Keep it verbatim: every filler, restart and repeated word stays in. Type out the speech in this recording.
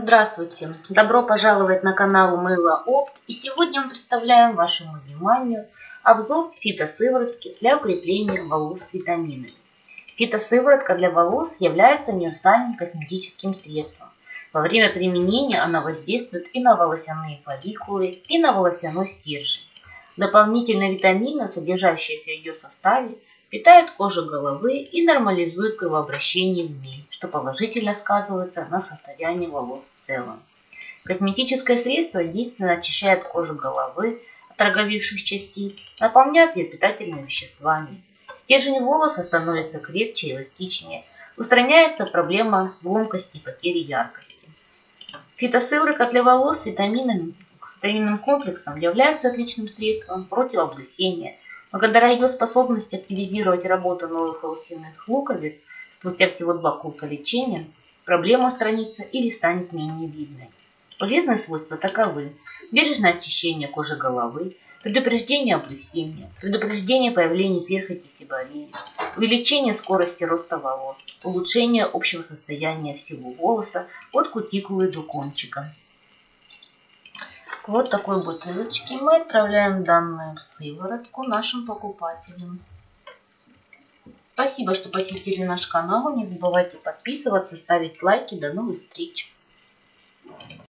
Здравствуйте! Добро пожаловать на канал Мыло Опт, и сегодня мы представляем вашему вниманию обзор фитосыворотки для укрепления волос с витаминами. Фитосыворотка для волос является универсальным косметическим средством. Во время применения она воздействует и на волосяные фолликулы, и на волосяной стержень. Дополнительные витамины, содержащиеся в ее составе, питают кожу головы и нормализуют кровообращение в ней, что положительно сказывается на состоянии волос в целом. Косметическое средство действенно очищает кожу головы от роговевших частиц, наполняет ее питательными веществами. Стержень волоса становится крепче и эластичнее, устраняется проблема ломкости и потери яркости. Фитосыворотка для волос с витаминами, с витаминным комплексом является отличным средством против облысения. Благодаря ее способности активизировать работу новых волосяных луковиц, спустя всего два курса лечения, проблема устранится или станет менее видной. Полезные свойства таковы: бережное очищение кожи головы, предупреждение облысения, предупреждение появления перхоти и сиболии, увеличение скорости роста волос, улучшение общего состояния всего волоса от кутикулы до кончика. Вот такой бутылочке мы отправляем данную сыворотку нашим покупателям. Спасибо, что посетили наш канал. Не забывайте подписываться, ставить лайки. До новых встреч!